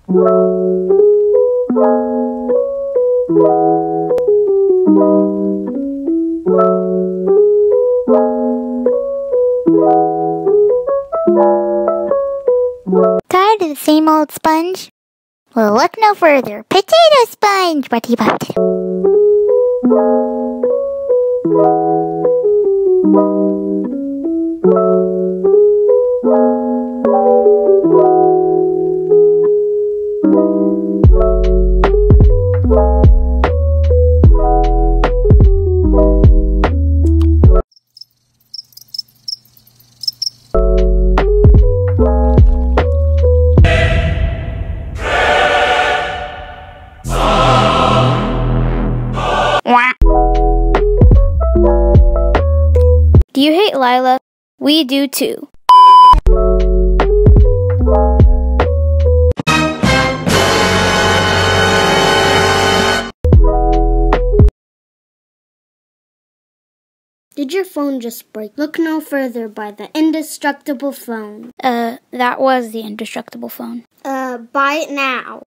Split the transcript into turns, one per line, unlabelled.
Tired of the same old sponge? Well, look no further. Potato sponge! Do you hate Lila? We do too.
Did your phone just break? Look no further by the indestructible phone.
That was the indestructible phone.
Buy it now.